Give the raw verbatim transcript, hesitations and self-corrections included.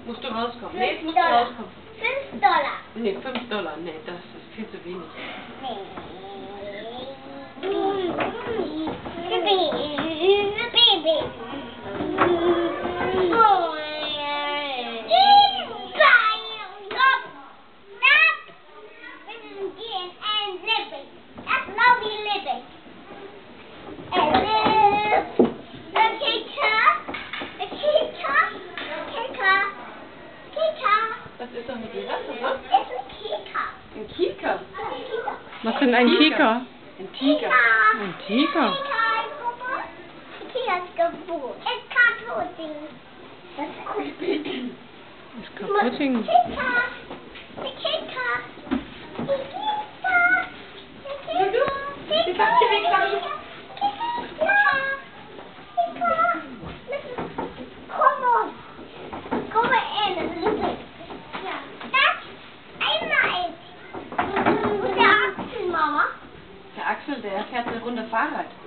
Musst du rauskommen. Nee, fünf musst du Dollar. rauskommen. fünf Dollar. Nee, fünf Dollar. Nee, das ist viel zu wenig. Was ist doch mit dir? Was ist das? Ein Kika. Was ist denn ein Kika? Ein Tiger. Ein Tiger. Ist kaputt. Der Axel, der fährt eine Runde Fahrrad.